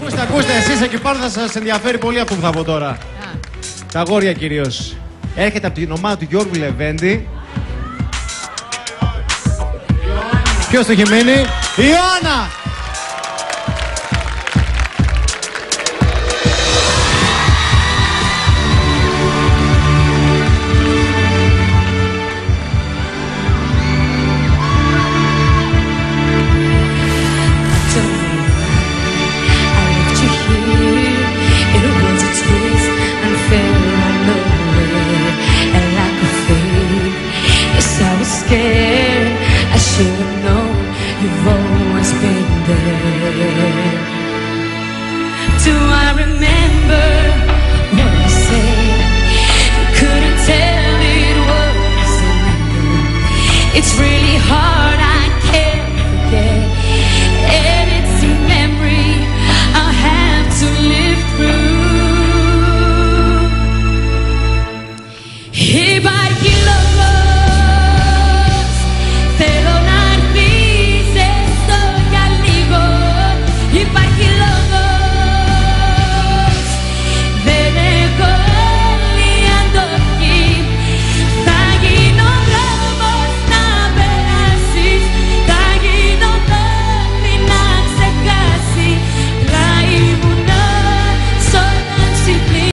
Ακούστε, εσείς εκεί πάνω θα σας ενδιαφέρει πολύ αυτό που θα πω τώρα. Τα αγόρια κυρίως. Έρχεται από την ομάδα του Γιώργου Λεβέντη. Ποιος το έχει μείνει? Η Ιωάννα! Do I remember what you said? You couldn't tell it wasn't. It's really